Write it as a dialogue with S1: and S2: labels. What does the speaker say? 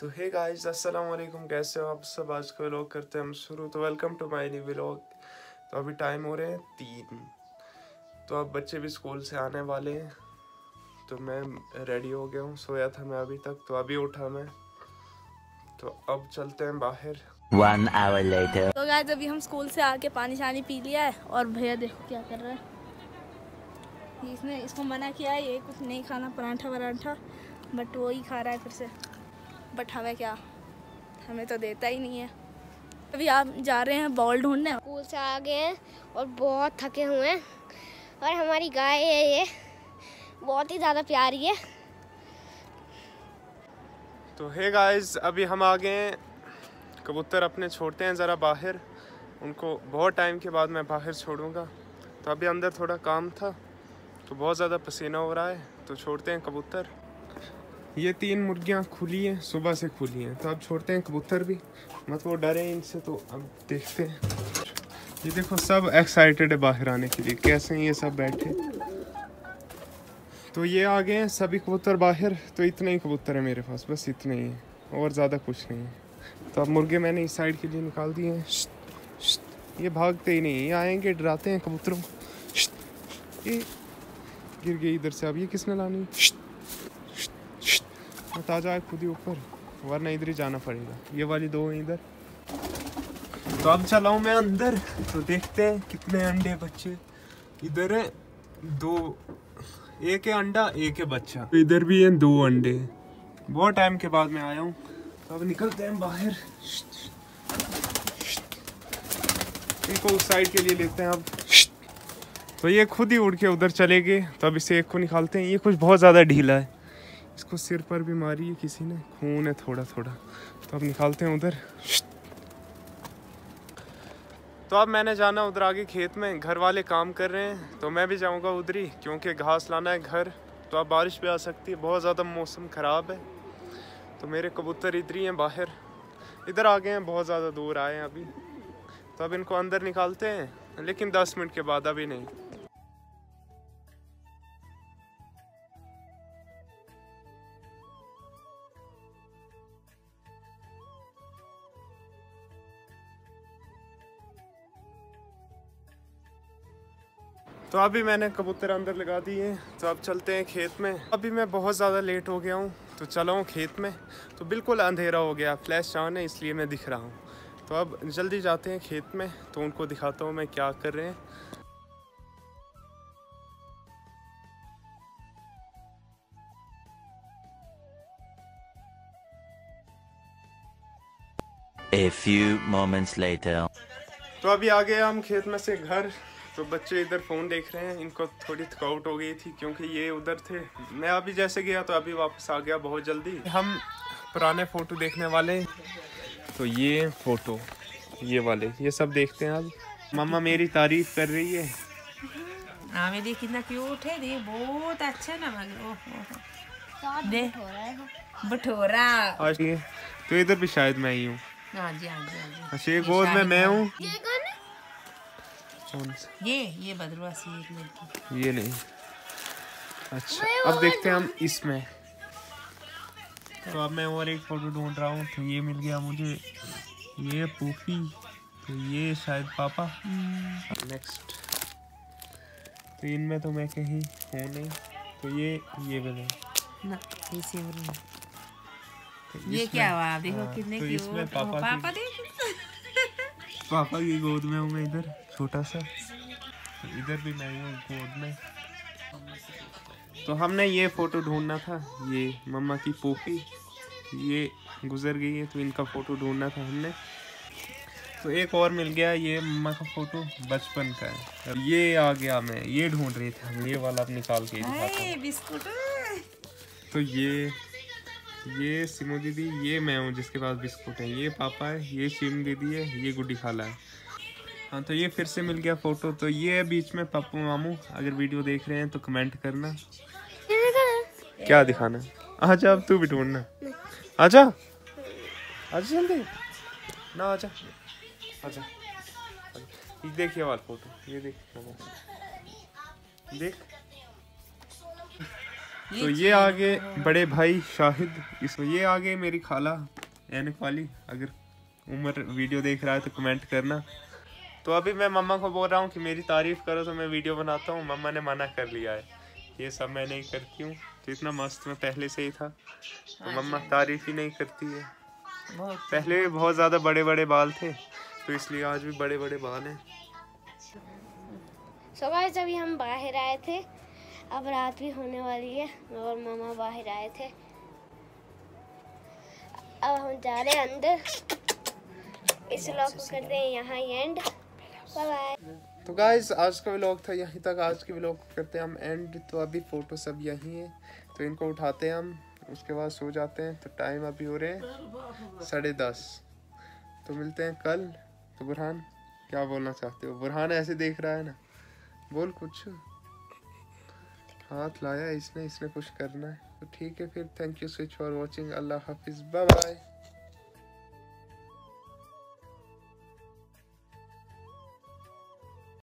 S1: तो hey guys अस्सलाम वालेकुम, कैसे हो आप सब। आज का व्लॉग करते हैं हम शुरू। तो welcome to my new vlog. तो अभी टाइम हो रहे हैं 3। तो अब बच्चे भी स्कूल से आने वाले हैं। तो मैं रेडी हो गया हूँ, सोया था मैं अभी तक, तो अभी उठा मैं। तो अब चलते हैं बाहर।
S2: 1 hour later।
S3: तो गाइस अभी हम स्कूल से आके पानी शानी पी लिया है और भैया देखो क्या कर रहा है। इसने इसको मना किया है ये कुछ नहीं खाना, पराठा वराठा, बट वो ही खा रहा है फिर से। बट हमें क्या, हमें तो देता ही नहीं है। अभी आप जा रहे हैं बॉल ढूंढने।
S4: स्कूल से आ गए हैं और बहुत थके हुए हैं। और हमारी गाय है, ये बहुत ही ज़्यादा प्यारी है।
S1: तो हे गाइस अभी हम आ गए हैं। कबूतर अपने छोड़ते हैं ज़रा बाहर। उनको बहुत टाइम के बाद मैं बाहर छोड़ूंगा। तो अभी अंदर थोड़ा काम था, तो बहुत ज़्यादा पसीना हो रहा है, तो छोड़ते हैं कबूतर। ये 3 मुर्गियाँ खुली हैं, सुबह से खुली हैं, तो अब छोड़ते हैं कबूतर भी। मत वो डरे इनसे, तो अब देखते हैं। ये देखो सब एक्साइटेड है बाहर आने के लिए, कैसे हैं ये सब बैठे। तो ये आ गए हैं सभी कबूतर बाहर। तो इतने ही कबूतर है मेरे पास, बस इतने ही है और ज़्यादा कुछ नहीं है। तो अब मुर्गे मैंने इस साइड के लिए निकाल दिए हैं। ये भागते ही नहीं, ये आएंगे डराते हैं कबूतरों। ये गिर गई इधर से, अब ये किसने लानी। मत आ जाए खुद ही ऊपर, वरना इधर ही जाना पड़ेगा। ये वाली 2 हैं इधर। तो अब चला हूँ मैं अंदर, तो देखते हैं कितने अंडे बच्चे। इधर है 2, एक है अंडा एक है बच्चा। तो इधर भी हैं 2 अंडे। बहुत टाइम के बाद मैं आया हूँ, तो अब निकलते हैं बाहर। इनको उस साइड के लिए लेते हैं अब। तो ये खुद ही उड़ के उधर चले गए। तो अब इसे एक को निकालते हैं। ये कुछ बहुत ज़्यादा ढीला है, इसको सिर पर भी मारी है किसी ने, खून है थोड़ा थोड़ा। तो अब निकालते हैं उधर। तो अब मैंने जाना उधर आगे खेत में, घर वाले काम कर रहे हैं, तो मैं भी जाऊंगा उधर ही, क्योंकि घास लाना है घर। तो अब बारिश भी आ सकती है, बहुत ज़्यादा मौसम ख़राब है। तो मेरे कबूतर इधर ही हैं बाहर, इधर आ गए हैं, बहुत ज़्यादा दूर आए हैं अभी। तो अब इनको अंदर निकालते हैं, लेकिन 10 मिनट के बाद, अभी नहीं। तो अभी मैंने कबूतर अंदर लगा दिए हैं, तो अब चलते हैं खेत में। अभी मैं बहुत ज़्यादा लेट हो गया हूँ, तो चला हूँ खेत में। तो बिल्कुल अंधेरा हो गया, फ्लैश ऑन है इसलिए मैं दिख रहा हूँ। तो अब जल्दी जाते हैं खेत में, तो उनको दिखाता हूँ मैं क्या कर रहे हैं।
S2: A few moments later।
S1: तो अभी आ गए हम खेत में से घर। तो बच्चे इधर फ़ोन देख रहे हैं, इनको थोड़ी थकावट हो गई थी क्योंकि ये उधर थे। मैं अभी जैसे गया तो अभी वापस आ गया बहुत जल्दी। हम पुराने फ़ोटो देखने वाले, तो ये फ़ोटो, ये वाले, ये सब देखते हैं अब। मम्मा मेरी तारीफ कर रही है।
S5: हाँ मैं देख कितना क्यूट है, देख बहुत अच्छा ना दे भटोरा।
S1: तो इधर भी शायद मैं ही हूँ।
S5: हाँ जी हाँ जी हाँ जी।
S1: अच्छा ये गोद में मैं हूँ।
S5: ये बदरुआ सी एक लड़की।
S1: ये नहीं। अच्छा अब देखते हैं हम इसमें। तो अब मैं और एक फ़ोटो ढूंढ रहा हूँ, तो ये मिल गया मुझे। ये पूफी, तो ये शायद पापा। नेक्स्ट। तो इनमें तो मैं कहीं हूँ नहीं। तो ये बने
S5: ना ये सेवरी है।
S1: तो
S5: ये क्या हुआ, देखो
S1: हाँ,
S5: कितने
S1: तो
S5: क्यूट।
S1: इसमें
S5: पापा देख
S1: पापा की गोद में हूँ मैं इधर, छोटा सा। तो इधर भी मैं हूँ गोद में। तो हमने ये फ़ोटो ढूंढना था, ये मम्मा की पोपी, ये गुजर गई है, तो इनका फ़ोटो ढूंढना था हमने। तो एक और मिल गया, ये मम्मा का फ़ोटो बचपन का है। ये आ गया, मैं ये ढूंढ रही थी हम, ये वाला अब निकाल के दिखाता हूँ।
S5: बिस्कुट।
S1: तो ये सिमो दीदी, ये मैं हूँ जिसके पास बिस्कुट है। ये पापा है, ये शिम दीदी है, ये गुड्डी खाला है। हाँ तो ये फिर से मिल गया फ़ोटो। तो ये है बीच में पप्पू मामू, अगर वीडियो देख रहे हैं तो कमेंट करना क्या दिखाना है। आजा अब तू भी ढूंढना, आजा आजा जल्दी ना, आजा आजा। ये देखिए वाला फ़ोटो, ये देख देख। तो ये आगे बड़े भाई शाहिद, इसमें ये आगे मेरी खाला ऐनक वाली। अगर उमर वीडियो देख रहा है तो कमेंट करना। तो अभी मैं मम्मा को बोल रहा हूँ कि मेरी तारीफ करो तो मैं वीडियो बनाता हूँ। मम्मा ने मना कर लिया है, ये सब मैं नहीं करती हूँ। तो इतना मस्त मैं पहले से ही था, तो मम्मा तारीफ ही नहीं करती है। पहले बहुत ज़्यादा बड़े बड़े बाल थे, तो इसलिए आज भी बड़े बड़े बाल हैं।
S4: सो गाइस अभी हम बाहर आए थे, अब रात भी होने वाली है और मामा बाहर आए थे। अब हम जा रहे हैं अंदर। इस व्लॉग को करते हैं यहाँ एंड। Bye bye.
S1: तो गाइस आज का व्लॉग था यहीं तक। आज के व्लॉग को करते हैं हम एंड। तो अभी फ़ोटो सब यहीं है, तो इनको उठाते हैं हम, उसके बाद सो जाते हैं। तो टाइम अभी हो रहे हैं 10:30। तो मिलते हैं कल। तो बुरहान क्या बोलना चाहते हो? बुरहान ऐसे देख रहा है ना, बोल कुछ। हाथ लाया इसने कुछ करना है। तो ठीक है फिर, thank you so much for watching. अल्लाह हाफिज़, बाय बाय।